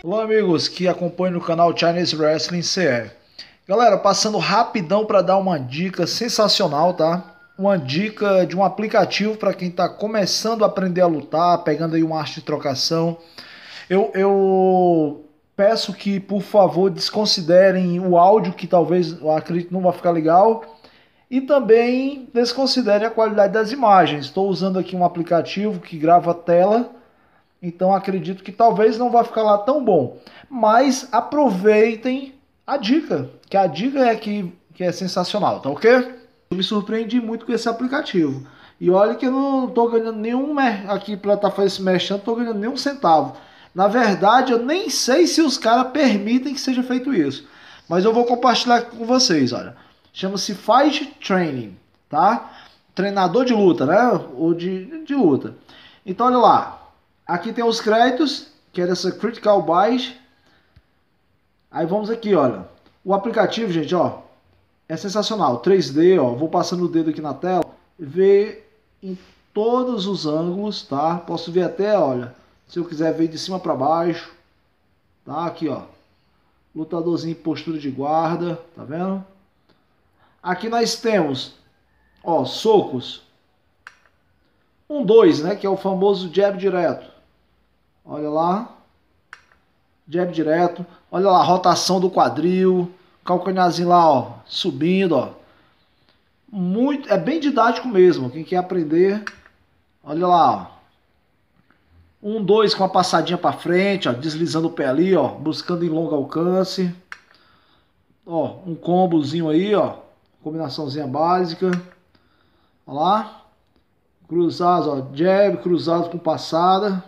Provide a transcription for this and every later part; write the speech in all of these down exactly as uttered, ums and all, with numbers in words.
Olá amigos que acompanham o canal Chinese Wrestling C R. Galera, passando rapidão para dar uma dica sensacional, tá? Uma dica de um aplicativo para quem está começando a aprender a lutar, pegando aí uma arte de trocação. Eu, eu peço que, por favor, desconsiderem o áudio, que talvez, eu acredito, não vai ficar legal. E também desconsiderem a qualidade das imagens. Estou usando aqui um aplicativo que grava a tela, então acredito que talvez não vá ficar lá tão bom. Mas aproveitem a dica, que a dica é que, que é sensacional, tá ok? Eu me surpreendi muito com esse aplicativo. E olha que eu não estou ganhando nenhum aqui para estar fazendo esse mexendo, não estou ganhando nenhum centavo. Na verdade, eu nem sei se os caras permitem que seja feito isso. Mas eu vou compartilhar aqui com vocês, olha. Chama-se Fight Training, tá? Treinador de luta, né? Ou de, de luta. Então, olha lá. Aqui tem os créditos, que é dessa Critical Buy. Aí vamos aqui, olha. O aplicativo, gente, ó, é sensacional. três D, ó. Vou passando o dedo aqui na tela. Ver em todos os ângulos, tá? Posso ver até, olha, se eu quiser ver de cima para baixo. Tá? Aqui, ó. Lutadorzinho em postura de guarda, tá vendo? Aqui nós temos, ó, socos. Um, dois, né? Que é o famoso jab direto. Olha lá. Jab direto. Olha lá, rotação do quadril. Calcanharzinho lá, ó, subindo, ó. Muito, é bem didático mesmo. Quem quer aprender, olha lá, ó. Um, dois com a passadinha para frente, ó, deslizando o pé ali, ó, buscando em longo alcance. Ó, um combozinho aí, ó, combinaçãozinha básica. Olha lá. Cruzados, ó, jab, cruzado com passada.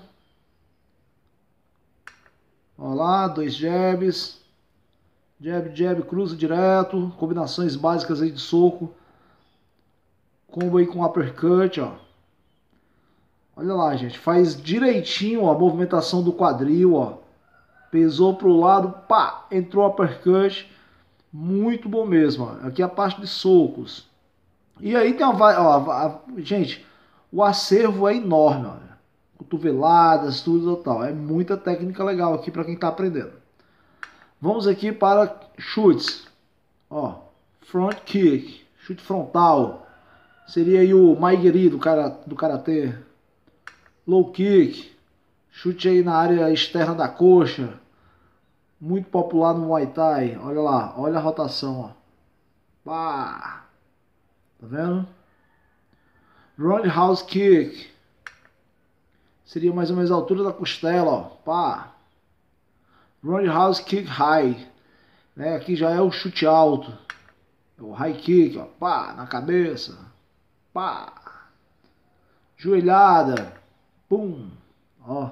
Olha lá, dois jabs. Jab, jab, cruza direto. Combinações básicas aí de soco. Combo aí com uppercut, ó. Olha lá, gente. Faz direitinho, ó, a movimentação do quadril, ó. Pesou pro lado, pá, entrou uppercut. Muito bom mesmo, ó. Aqui é a parte de socos. E aí tem uma... Ó, a, gente, o acervo é enorme, ó. Cotoveladas, tudo e tal. É muita técnica legal aqui para quem está aprendendo. Vamos aqui para chutes. Ó, front kick, chute frontal. Seria aí o Maigeri do, cara, do karatê. Low kick, chute aí na área externa da coxa. Muito popular no Muay Thai. Olha lá, olha a rotação, ó. Pá. Tá vendo? Roundhouse kick. Seria mais ou menos a altura da costela, ó. Pá. Roundhouse kick high. Né? Aqui já é o chute alto. O high kick, ó. Pá, na cabeça. Pá. Joelhada. Pum. Ó.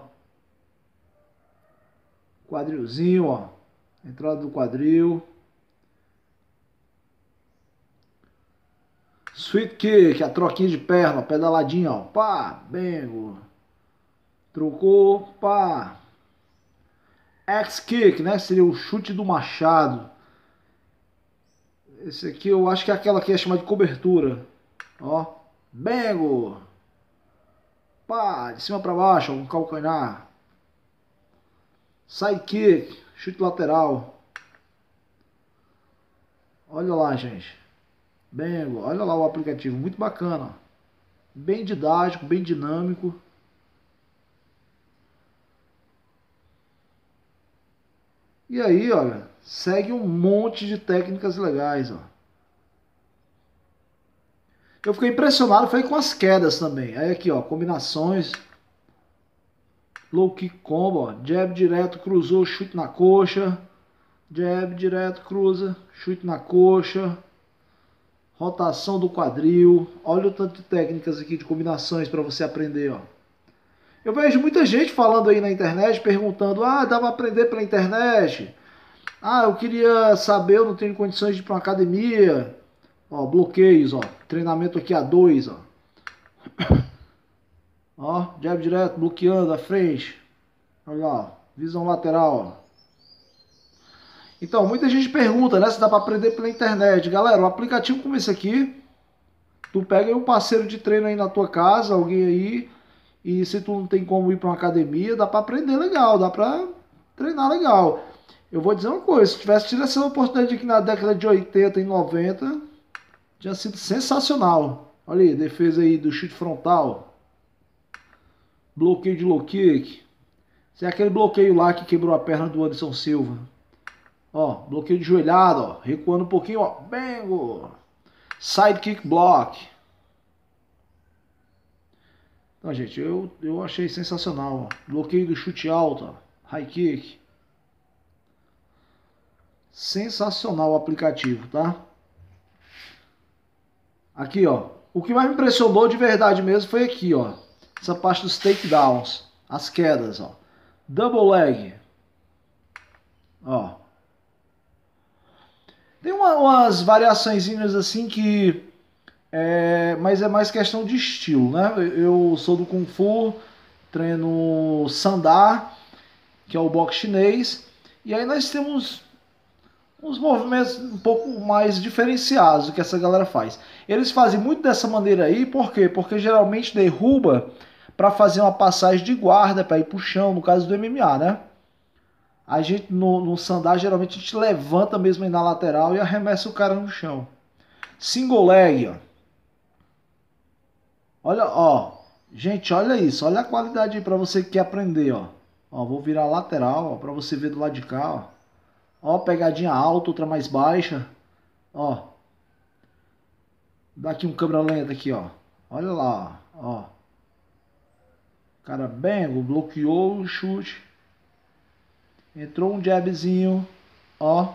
Quadrilzinho, ó. Entrada do quadril. Sweet kick, a troquinha de perna, pedaladinha, ó. Pá, bengo. Trocou, pá. X-kick, né? Seria o chute do machado. Esse aqui eu acho que é aquela que é chamada de cobertura. Ó. Bengo. Pá, de cima para baixo, ó, um calcanhar. Side kick, chute lateral. Olha lá, gente. Bengo, olha lá o aplicativo, muito bacana. Bem didático, bem dinâmico. E aí, olha, segue um monte de técnicas legais, ó. Eu fiquei impressionado, foi com as quedas também. Aí aqui, ó, combinações. Low kick combo, ó. Jab direto, cruzou, chute na coxa. Jab direto, cruza, chute na coxa. Rotação do quadril. Olha o tanto de técnicas aqui, de combinações para você aprender, ó. Eu vejo muita gente falando aí na internet, perguntando, ah, dá para aprender pela internet? Ah, eu queria saber, eu não tenho condições de ir para uma academia. Ó, bloqueios, ó. Treinamento aqui a dois, ó. Ó, jab direto, bloqueando a frente. Olha lá, ó. Visão lateral, ó. Então, muita gente pergunta, né, se dá para aprender pela internet. Galera, o aplicativo como esse aqui, tu pega aí um parceiro de treino aí na tua casa, alguém aí, e se tu não tem como ir para uma academia, dá para aprender legal, dá para treinar legal. Eu vou dizer uma coisa, se tivesse tido essa oportunidade aqui na década de oitenta e noventa, tinha sido sensacional. Olha aí, defesa aí do chute frontal. Bloqueio de low kick. Isso é aquele bloqueio lá que quebrou a perna do Anderson Silva. Ó, bloqueio de joelhada, ó. Recuando um pouquinho, ó. Bengo. Side kick block. Então, gente, eu, eu achei sensacional, ó. Bloqueio do chute alto, ó. High kick. Sensacional o aplicativo, tá? Aqui, ó. O que mais me impressionou de verdade mesmo foi aqui, ó. Essa parte dos takedowns. As quedas, ó. Double leg. Ó. Tem uma, umas variaçõezinhas assim que... É, mas é mais questão de estilo, né? Eu sou do Kung Fu, treino Sandá, que é o boxe chinês. E aí nós temos uns movimentos um pouco mais diferenciados do que essa galera faz. Eles fazem muito dessa maneira aí, por quê? Porque geralmente derruba para fazer uma passagem de guarda, para ir pro chão, no caso do M M A, né? A gente no, no Sandá, geralmente a gente levanta mesmo aí na lateral e arremessa o cara no chão. Single leg, ó. Olha, ó. Gente, olha isso. Olha a qualidade aí para você que quer aprender, ó. Ó, vou virar lateral, ó, para você ver do lado de cá, ó. Ó, pegadinha alta, outra mais baixa. Ó. Dá aqui um câmera lenta aqui, ó. Olha lá, ó. Cara, bengo, bloqueou o chute. Entrou um jabzinho, ó.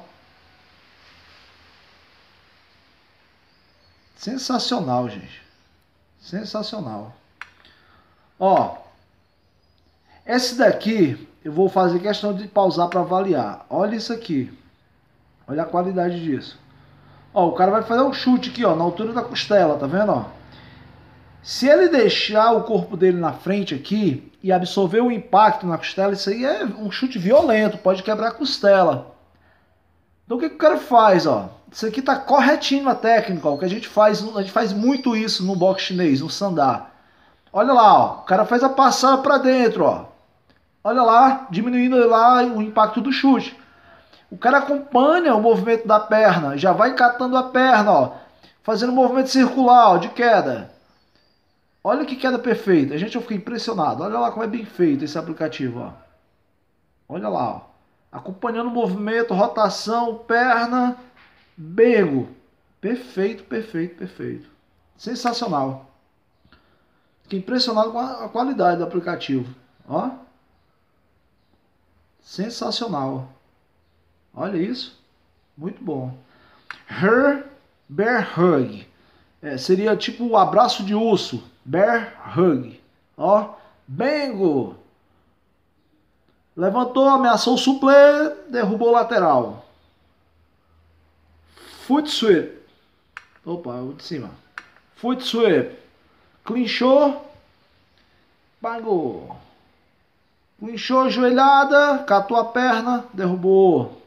Sensacional, gente. Sensacional. Ó. Esse daqui eu vou fazer questão de pausar para avaliar. Olha isso aqui. Olha a qualidade disso. Ó, o cara vai fazer um chute aqui, ó, na altura da costela, tá vendo, ó? Se ele deixar o corpo dele na frente aqui e absorver o impacto na costela, isso aí é um chute violento, pode quebrar a costela. Então o que, que o cara faz, ó? Isso aqui tá corretinho a técnica, ó. O que a gente faz, a gente faz muito isso no boxe chinês, no Sandá. Olha lá, ó, o cara faz a passada para dentro, ó. Olha lá, diminuindo lá o impacto do chute. O cara acompanha o movimento da perna, já vai catando a perna, ó, fazendo um movimento circular, ó, de queda. Olha que queda perfeita. Gente, eu fiquei impressionado. Olha lá como é bem feito esse aplicativo, ó. Olha lá, ó. Acompanhando o movimento, rotação, perna, bergo. Perfeito, perfeito, perfeito. Sensacional. Fiquei impressionado com a qualidade do aplicativo, ó. Sensacional. Olha isso. Muito bom. Her Bear Hug. É, seria tipo o abraço de urso. Bear Hug. Ó. Bengo. Levantou, ameaçou o suplê. Derrubou o lateral. Foot sweep. Opa, o de cima. Foot sweep. Clinchou. Bango. Clinchou, joelhada. Catou a perna. Derrubou.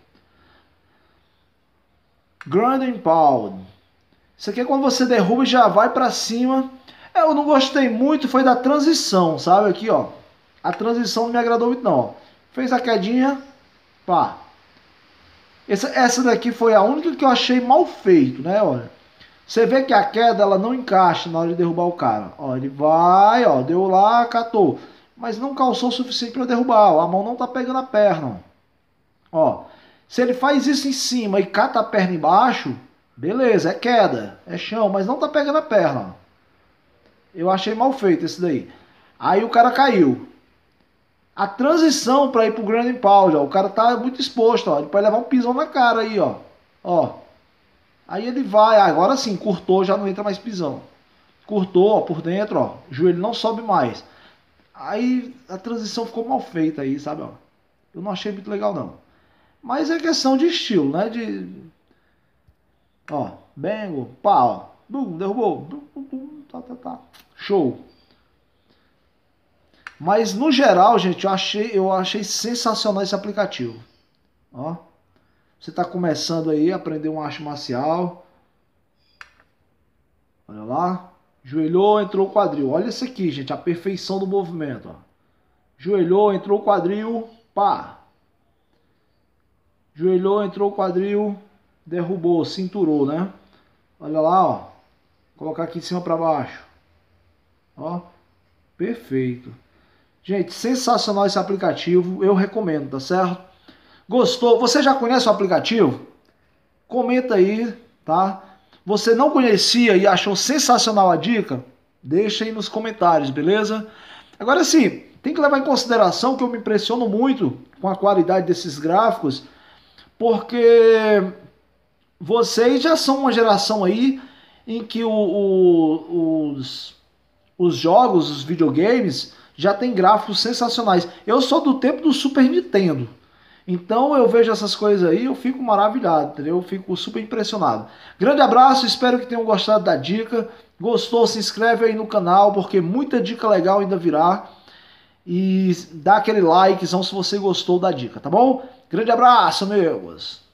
Ground and Pound. Isso aqui é quando você derruba e já vai pra cima. É, eu não gostei muito, foi da transição, sabe? Aqui, ó. A transição não me agradou muito, não. Ó. Fez a quedinha. Pá. Essa, essa daqui foi a única que eu achei mal feito, né? Olha. Você vê que a queda, ela não encaixa na hora de derrubar o cara. Ó, ele vai, ó. Deu lá, catou. Mas não calçou o suficiente pra derrubar. Ó. A mão não tá pegando a perna. Ó. Se ele faz isso em cima e cata a perna embaixo, beleza, é queda, é chão, mas não tá pegando a perna. Eu achei mal feito esse daí. Aí o cara caiu. A transição para ir pro Ground and Pound, ó, o cara tá muito exposto, ó, ele pode levar um pisão na cara aí, ó. Ó. Aí ele vai, agora sim, curtou, já não entra mais pisão. Curtou, ó, por dentro, ó, o joelho não sobe mais. Aí a transição ficou mal feita aí, sabe, ó. Eu não achei muito legal não. Mas é questão de estilo, né? De... Ó, bengo, pá, ó. Bum, derrubou. Bum, bum, bum, tá, tá, tá. Show. Mas no geral, gente, eu achei, eu achei sensacional esse aplicativo. Ó. Você tá começando aí a aprender uma arte marcial. Olha lá. Joelhou, entrou o quadril. Olha isso aqui, gente. A perfeição do movimento, ó. Joelhou, entrou o quadril. Pá. Joelhou, entrou o quadril, derrubou, cinturou, né? Olha lá, ó. Colocar aqui de cima para baixo. Ó, perfeito. Gente, sensacional esse aplicativo, eu recomendo, tá certo? Gostou? Você já conhece o aplicativo? Comenta aí, tá? Você não conhecia e achou sensacional a dica? Deixa aí nos comentários, beleza? Agora sim, tem que levar em consideração que eu me impressiono muito com a qualidade desses gráficos, porque vocês já são uma geração aí em que o, o, os, os jogos, os videogames, já tem gráficos sensacionais. Eu sou do tempo do Super Nintendo. Então eu vejo essas coisas aí, eu fico maravilhado, entendeu? Eu fico super impressionado. Grande abraço, espero que tenham gostado da dica. Gostou, se inscreve aí no canal, porque muita dica legal ainda virá. E dá aquele likezão se você gostou da dica, tá bom? Grande abraço, amigos!